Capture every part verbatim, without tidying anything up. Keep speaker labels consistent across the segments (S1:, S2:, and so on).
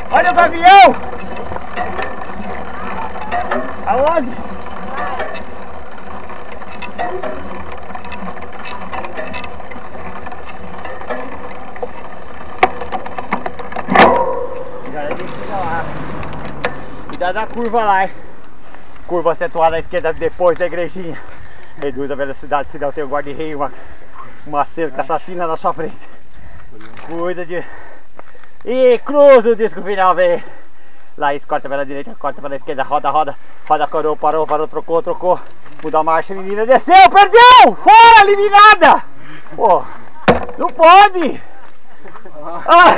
S1: Olha o gavião! Aonde? Cuidado da curva lá, hein? Curva acentuada à esquerda depois da igrejinha. Reduz a velocidade, senão tem um guarda-reio, uma, uma cerca assassina na sua frente. Cuida de... E cruza o disco final, vem. Lá isso, corta pela direita, corta pela esquerda, roda, roda. Roda, corou, parou, parou, trocou, trocou. Muda a marcha, menina, desceu, perdeu! Fora, eliminada! Pô, não pode! Ah.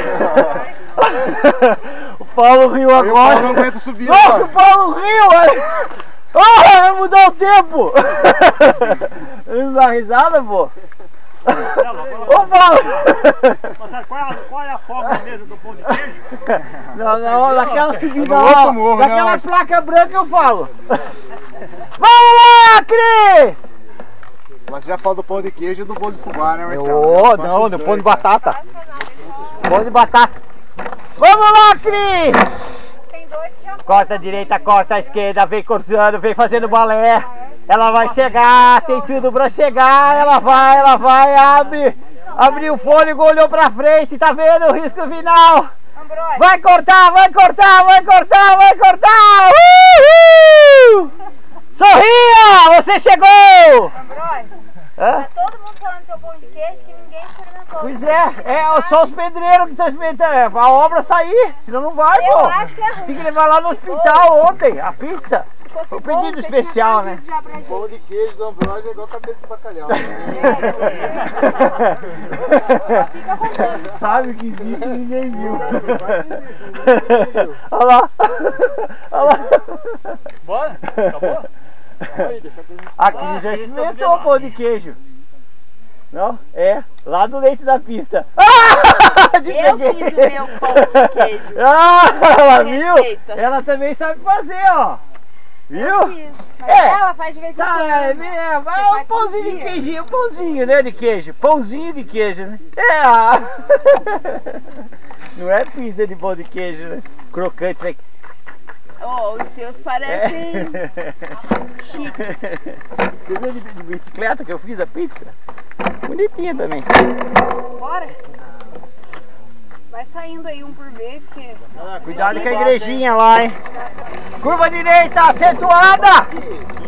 S1: O Paulo riu agora. O Paulo
S2: não aguenta subir.
S1: Nossa, agora. O Paulo riu! Ah, vai mudar o tempo! Não dá risada, pô? Ô Paulo!
S3: Qual, qual é a forma mesmo do pão de queijo?
S1: Não, não, daquela subida
S2: lá,
S1: daquela placa branca eu falo. Vamos lá, Cris!
S2: Mas já fala do pão de queijo e do bolo de fubá, né, Marcelo?
S1: Oh, não, do pão de batata. Pão de batata. Vamos lá, Cris!
S4: Tem dois que já
S1: corta a direita, corta a esquerda, vem cruzando, vem fazendo balé. Ela vai chegar, tem tudo pra chegar. Ela vai, ela vai, abre. Abriu o fôlego, olhou pra frente, tá vendo o risco final. Vai cortar, vai cortar, vai cortar, vai cortar. Uhul! Sorria, você chegou!
S4: Ambrósio,
S1: Hã?
S4: tá todo mundo falando do seu pão de queijo que ninguém experimentou.
S1: Pois é, é só os pedreiros que estão experimentando. A obra sair, senão não vai,
S4: Eu
S1: pô.
S4: acho que é ruim.
S1: Tem que levar lá no hospital ontem, a pizza. O pedido especial, né?
S2: O pão de queijo do Ambrósio é igual cabeça de bacalhau.
S4: Fica contando.
S1: Sabe que existe e ninguém viu. Olha lá. Olha lá.
S3: Bora? Acabou?
S1: Aqui já experimentou o pão de queijo. Não? É, lá do leite da pista. Ah,
S4: Eu fiz o meu pão de queijo.
S1: Ah, ela viu?
S4: Receita.
S1: Ela também sabe fazer, ó. Viu?
S4: Eu fiz. Mas
S1: É.
S4: ela faz de vez em
S1: Tá,
S4: quando.
S1: é, é,
S4: Você
S1: é um
S4: faz
S1: pãozinho
S4: todo
S1: de
S4: dia.
S1: queijinho, pãozinho, né, de queijo. Pãozinho de queijo, né? É, ah. Não é pizza de pão de queijo, né? Crocante, né?
S4: Oh, os seus parecem
S1: É.
S4: chique.
S1: Você viu de, de bicicleta que eu fiz a pizza? Bonitinha também.
S4: Bora. Vai saindo aí um por vez, porque...
S1: Cuidado com a igrejinha lá, hein? Curva direita, acentuada!